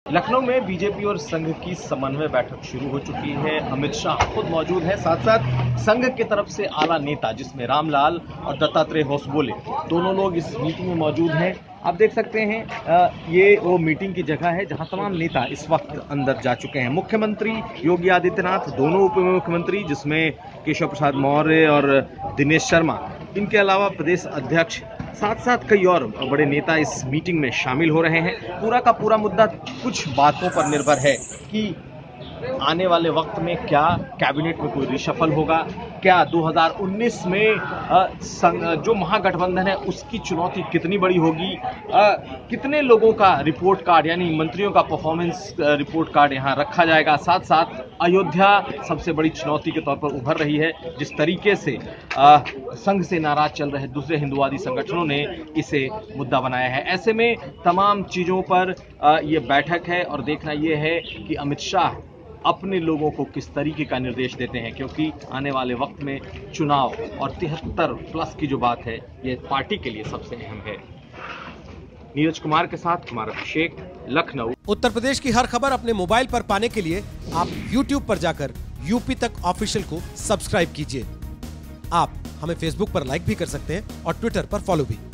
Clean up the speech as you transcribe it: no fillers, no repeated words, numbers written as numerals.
लखनऊ में बीजेपी और संघ की समन्वय बैठक शुरू हो चुकी है। अमित शाह खुद मौजूद हैं, साथ साथ संघ की तरफ से आला नेता जिसमें रामलाल और दत्तात्रेय होसबोले दोनों लोग इस मीटिंग में मौजूद हैं। आप देख सकते हैं ये वो मीटिंग की जगह है जहां तमाम नेता इस वक्त अंदर जा चुके हैं। मुख्यमंत्री योगी आदित्यनाथ, दोनों उप मुख्यमंत्री जिसमें केशव प्रसाद मौर्य और दिनेश शर्मा, इनके अलावा प्रदेश अध्यक्ष, साथ साथ कई और बड़े नेता इस मीटिंग में शामिल हो रहे हैं। पूरा का पूरा मुद्दा कुछ बातों पर निर्भर है कि आने वाले वक्त में क्या कैबिनेट में कोई रिशफल होगा, क्या 2019 में जो महागठबंधन है उसकी चुनौती कितनी बड़ी होगी, कितने लोगों का रिपोर्ट कार्ड यानी मंत्रियों का परफॉर्मेंस रिपोर्ट कार्ड यहाँ रखा जाएगा। साथ साथ अयोध्या सबसे बड़ी चुनौती के तौर पर उभर रही है। जिस तरीके से संघ से नाराज चल रहे दूसरे हिंदुवादी संगठनों ने इसे मुद्दा बनाया है, ऐसे में तमाम चीज़ों पर ये बैठक है और देखना ये है कि अमित शाह अपने लोगों को किस तरीके का निर्देश देते हैं, क्योंकि आने वाले वक्त में चुनाव और 73+ की जो बात है ये पार्टी के लिए सबसे अहम है। नीरज कुमार के साथ कुमार अभिषेक, लखनऊ। उत्तर प्रदेश की हर खबर अपने मोबाइल पर पाने के लिए आप YouTube पर जाकर यूपी तक ऑफिशियल को सब्सक्राइब कीजिए। आप हमें फेसबुक पर लाइक भी कर सकते हैं और ट्विटर पर फॉलो भी।